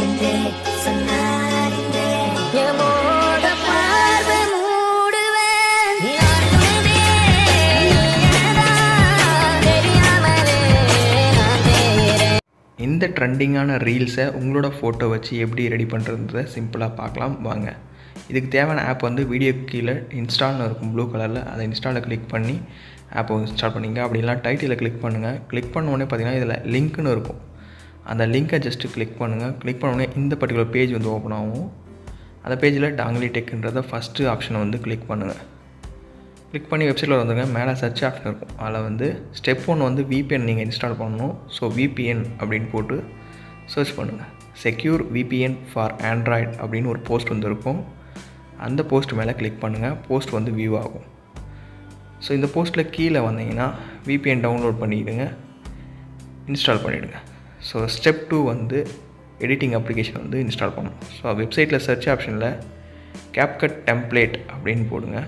இந்த ட்ரெண்டிங்கான ரீல்ஸை உங்களோட ஃபோட்டோ வச்சு எப்படி ரெடி பண்ணுறதுன்றதை சிம்பிளாக பார்க்கலாம் வாங்க. இதுக்கு தேவையான ஆப் வந்து வீடியோ கீழே இன்ஸ்டால்னு இருக்கும் ப்ளூ கலரில். அதை இன்ஸ்டாலில் கிளிக் பண்ணி ஆப்பை இன்ஸ்டால் பண்ணிங்க. அப்படிலாம் டைட்டில் கிளிக் பண்ணுங்கள். கிளிக் பண்ண உடனே பார்த்தீங்கன்னா இதில் லிங்க்னு இருக்கும். அந்த லிங்க்கை ஜஸ்ட்டு கிளிக் பண்ணுங்கள். கிளிக் பண்ண உடனே இந்த பர்டிகுலர் பேஜ் வந்து ஓப்பன் ஆகும். அந்த பேஜில் டாங்லி டெக்குன்றதை ஃபஸ்ட்டு ஆப்ஷனை வந்து கிளிக் பண்ணுங்கள். கிளிக் பண்ணி வெப்சைட்டில் வந்துங்க. மேலே சர்ச் ஆப்ஷன் இருக்கும். அதில் வந்து ஸ்டெப் 1 வந்து VPN நீங்கள் இன்ஸ்டால் பண்ணணும். ஸோ VPN அப்படின்னு போட்டு சர்ச் பண்ணுங்கள். செக்யூர் VPN ஃபார் ஆண்ட்ராய்டு அப்படின்னு ஒரு போஸ்ட் வந்து இருக்கும். அந்த போஸ்ட் மேலே கிளிக் பண்ணுங்கள். போஸ்ட் வந்து வியூ ஆகும். ஸோ இந்த போஸ்ட்டில் கீழே வந்தீங்கன்னா VPN டவுன்லோட் பண்ணிவிடுங்க, இன்ஸ்டால் பண்ணிவிடுங்க. ஸோ ஸ்டெப் 2 வந்து எடிட்டிங் அப்ளிகேஷன் வந்து இன்ஸ்டால் பண்ணணும். ஸோ வெப்சைட்டில் சர்ச் ஆப்ஷனில் capcut டெம்ப்ளேட் அப்படின்னு போடுங்க.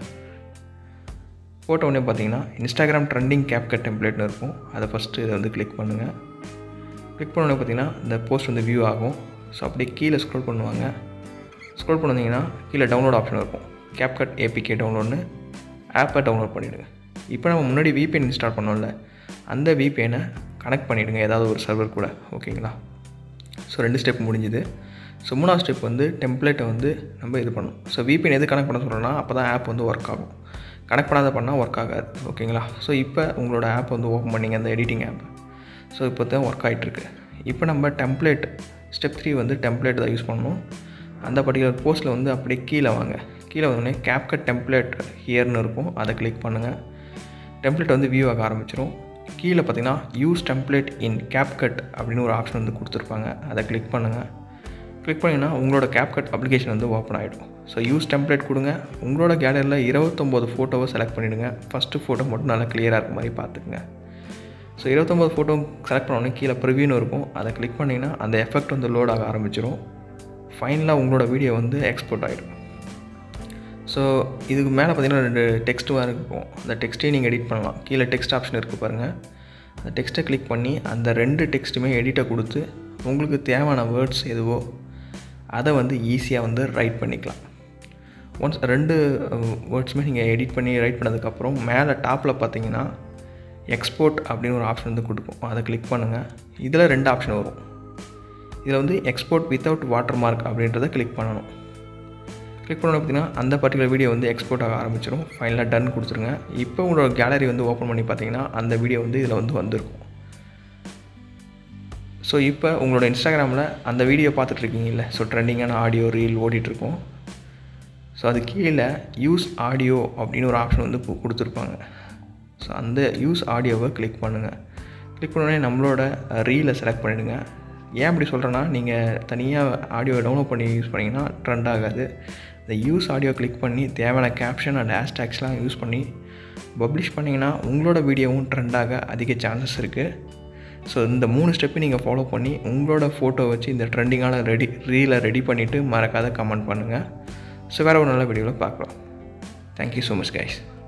போட்ட உடனே பார்த்தீங்கன்னா இன்ஸ்டாகிராம் ட்ரெண்டிங் capcut டெம்ப்ளேட்னு இருக்கும். அதை ஃபஸ்ட்டு இதை வந்து கிளிக் பண்ணுங்கள். கிளிக் பண்ண உடனே பார்த்தீங்கன்னா இந்த போஸ்ட் வந்து வியூ ஆகும். ஸோ அப்படியே கீழே ஸ்க்ரோல் பண்ணுவாங்க. ஸ்க்ரோல் பண்ணிங்கன்னா கீழே டவுன்லோட் ஆப்ஷன் இருக்கும். capcut APK டவுன்லோட்னு ஆப்பை டவுன்லோட் பண்ணிவிடுங்க. இப்போ நம்ம முன்னாடி VPN இன்ஸ்டால் பண்ணோம்ல, அந்த VPN-ஐ கனெக்ட் பண்ணிவிடுங்க ஏதாவது ஒரு சர்வர் கூட. ஓகேங்களா? ஸோ 2 ஸ்டெப் முடிஞ்சுது. ஸோ 3ஆவது ஸ்டெப் வந்து டெம்ப்ளேட்டை வந்து நம்ம இது பண்ணணும். ஸோ VPN எது கனெக்ட் பண்ண சொல்கிறோன்னா அப்போ தான் ஆப் வந்து ஒர்க் ஆகும். கனெக்ட் பண்ணாத பண்ணால் ஒர்க் ஆகாது. ஓகேங்களா? ஸோ இப்போ உங்களோட ஆப் வந்து ஓப்பன் பண்ணிங்க, அந்த எடிட்டிங் ஆப். ஸோ இப்போ தான் ஒர்க் ஆகிட்டுருக்கு. இப்போ நம்ம டெம்ப்ளேட் ஸ்டெப் 3 வந்து டெம்ப்ளேட் தான் யூஸ் பண்ணணும். அந்த பர்டிகுலர் போஸ்ட்டில் வந்து அப்படியே கீழே வாங்க. கீழே வந்தோடனே capcut டெம்ப்ளேட் ஹியர்னு இருக்கும். அதை கிளிக் பண்ணுங்கள். டெம்ப்ளேட் வந்து வியூ ஆக ஆரம்பிச்சிடும். கீழே பார்த்தீங்கன்னா யூஸ் டெம்ப்ளேட் இன் capcut அப்படின்னு ஒரு ஆப்ஷன் வந்து கொடுத்துருப்பாங்க. அதை கிளிக் பண்ணுங்கள். கிளிக் பண்ணிங்கன்னா உங்களோட capcut அப்ளிகேஷன் வந்து ஓப்பன் ஆகிடும். ஸோ யூஸ் டெம்ப்ளேட் கொடுங்க. உங்களோட கேலரியில் 29 ஃபோட்டோவை செலக்ட் பண்ணிவிடுங்க. ஃபஸ்ட்டு ஃபோட்டோ மட்டும் நல்லா கிளியராக இருக்க மாதிரி பார்த்துக்குங்க. ஸோ 29 ஃபோட்டோ செலக்ட் பண்ணோடனே கீழே ப்ரிவியூன்னு இருக்கும். அதை கிளிக் பண்ணிங்கன்னா அந்த எஃபெக்ட் வந்து லோட் ஆக ஆரம்பிச்சிடும். ஃபைனலாக உங்களோட வீடியோ வந்து எக்ஸ்போர்ட் ஆகிடும். ஸோ இதுக்கு மேலே பார்த்தீங்கன்னா 2 டெக்ஸ்ட் வேறு இருக்கும். அந்த டெக்ஸ்ட்டையும் நீங்கள் எடிட் பண்ணலாம். கீழே டெக்ஸ்ட் ஆப்ஷன் இருக்குது பாருங்கள். அந்த டெக்ஸ்ட்டை கிளிக் பண்ணி அந்த 2 டெக்ஸ்ட்டுமே எடிட்டை கொடுத்து உங்களுக்கு தேவையான வேர்ட்ஸ் எதுவோ அதை வந்து ஈஸியாக வந்து ரைட் பண்ணிக்கலாம். ஒன்ஸ் 2 வேர்ட்ஸுமே நீங்கள் எடிட் பண்ணி ரைட் பண்ணதுக்கப்புறம் மேலே டாப்பில் பார்த்தீங்கன்னா எக்ஸ்போர்ட் அப்படின்னு ஒரு ஆப்ஷன் வந்து கொடுக்கும். அதை கிளிக் பண்ணுங்கள். இதில் 2 ஆப்ஷன் வரும். இதில் வந்து எக்ஸ்போர்ட் வித்தவுட் வாட்டர் மார்க் அப்படின்றத கிளிக் பண்ணணும். கிளிக் பண்ணணும் பார்த்தீங்கன்னா அந்த பர்டிகுலர் வீடியோ வந்து எக்ஸ்போர்ட் ஆக ஆரம்பிச்சிடும். ஃபைனலாக டன் கொடுத்துருங்க. இப்போ உங்களோட கேலரி வந்து ஓப்பன் பண்ணி பார்த்தீங்கன்னா அந்த வீடியோ வந்து இதில் வந்து வந்திருக்கும். ஸோ இப்போ உங்களோட இன்ஸ்டாகிராமில் அந்த வீடியோ பார்த்துட்ருக்கீங்கல்ல, ஸோ ட்ரெண்டிங்கான ஆடியோ ரீல் ஓடிட்டுருக்கோம். ஸோ அது கீழே யூஸ் ஆடியோ அப்படின்னு ஒரு ஆப்ஷன் வந்து கொடுத்துருப்பாங்க. ஸோ அந்த யூஸ் ஆடியோவை கிளிக் பண்ணுங்கள். கிளிக் பண்ணோடனே நம்மளோட ரீலை செலக்ட் பண்ணிவிடுங்க. ஏன் அப்படி சொல்கிறேன்னா, நீங்கள் தனியாக ஆடியோவை டவுன்லோட் பண்ணி யூஸ் பண்ணிங்கன்னா ட்ரெண்ட் ஆகாது. இந்த யூஸ் ஆடியோ கிளிக் பண்ணி தேவையான கேப்ஷன் அண்ட் ஹேஷ்டேக்ஸ்லாம் யூஸ் பண்ணி பப்ளிஷ் பண்ணிங்கன்னா உங்களோட வீடியோவும் ட்ரெண்டாக அதிக சான்சஸ் இருக்குது. ஸோ இந்த 3 ஸ்டெப்பை நீங்கள் ஃபாலோ பண்ணி உங்களோட ஃபோட்டோ வச்சு இந்த ட்ரெண்டிங்கான ரீலை ரெடி பண்ணிவிட்டு மறக்காத கமெண்ட் பண்ணுங்கள். ஸோ வேறு ஒரு நல்ல வீடியோவில் பார்க்கலாம். Thank you so much guys.